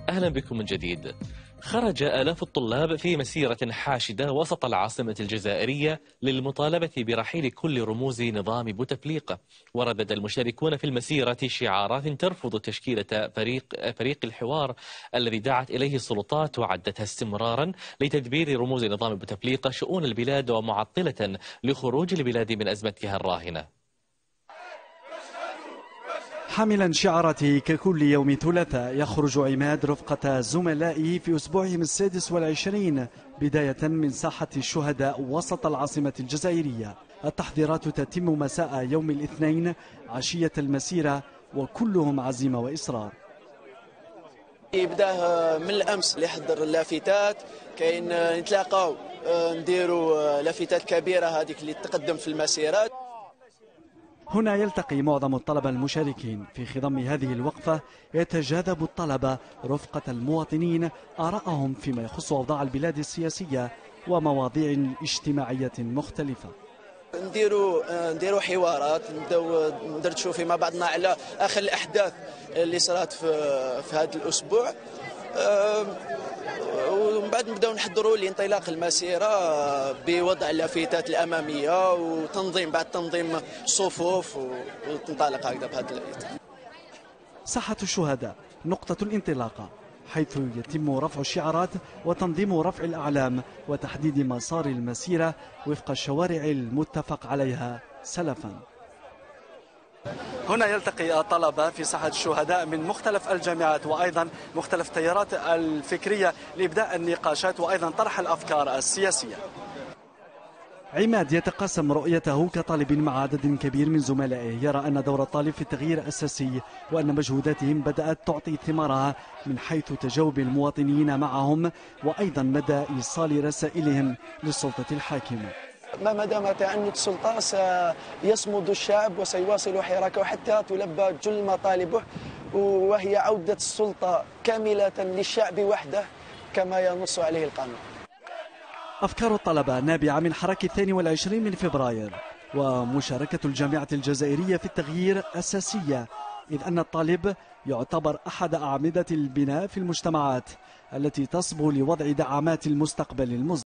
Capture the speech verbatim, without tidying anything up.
أهلا بكم من جديد. خرج آلاف الطلاب في مسيرة حاشدة وسط العاصمة الجزائرية للمطالبة برحيل كل رموز نظام بوتفليقة. وردد المشاركون في المسيرة شعارات ترفض تشكيلة فريق فريق الحوار الذي دعت إليه السلطات وعدتها استمرارا لتدبير رموز نظام بوتفليقة شؤون البلاد ومعطلة لخروج البلاد من أزمتها الراهنة. حاملا شعاراته ككل يوم ثلاثاء يخرج عماد رفقة زملائه في أسبوعهم السادس والعشرين بداية من ساحة الشهداء وسط العاصمة الجزائرية. التحضيرات تتم مساء يوم الاثنين عشية المسيرة وكلهم عزيمة وإصرار. يبداه من الأمس اللي حضر اللافتات، كاين نتلاقاو نديروا لافتات كبيرة هذيك اللي تقدم في المسيرات. هنا يلتقي معظم الطلبة المشاركين. في خضم هذه الوقفة يتجاذب الطلبة رفقة المواطنين آراءهم فيما يخص أوضاع البلاد السياسية ومواضيع اجتماعية مختلفة. نديروا نديروا حوارات، نبداو ندردشوا فيما بعضنا على آخر الأحداث اللي صارت في في هذا الأسبوع، ومن بعد نبداو نحضروا لانطلاق المسيرة بوضع اللافتات الأمامية وتنظيم بعد تنظيم الصفوف وتنطلق هكذا بهذا الإطار. ساحة الشهداء نقطة الانطلاقة، حيث يتم رفع الشعارات وتنظيم رفع الأعلام وتحديد مسار المسيرة وفق الشوارع المتفق عليها سلفا. هنا يلتقي الطلبة في ساحة الشهداء من مختلف الجامعات وأيضا مختلف التيارات الفكرية لإبداء النقاشات وأيضا طرح الأفكار السياسية. عماد يتقاسم رؤيته كطالب مع عدد كبير من زملائه، يرى أن دور الطالب في التغيير أساسي وأن مجهوداتهم بدأت تعطي ثمارها من حيث تجاوب المواطنين معهم وأيضا مدى إيصال رسائلهم للسلطة الحاكمة. ما دام تعنت السلطة سيصمد الشعب وسيواصل حراكه حتى تلبى جل مطالبه، وهي عودة السلطة كاملة للشعب وحده كما ينص عليه القانون. أفكار الطلبة نابعة من حراك الثاني والعشرين من فبراير، ومشاركة الجامعة الجزائرية في التغيير أساسية، إذ أن الطالب يعتبر أحد أعمدة البناء في المجتمعات التي تصبو لوضع دعامات المستقبل المزدهر.